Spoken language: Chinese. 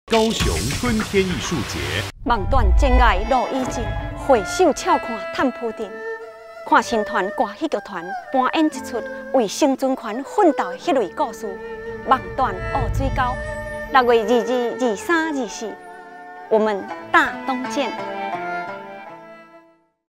高雄春天艺术节， 望断真爱路已尽，回首俏看探铺阵。看新团歌戏剧团搬演一出为生存权奋斗的迄类故事。望断乌水沟，6月22、23、24，我们大东见。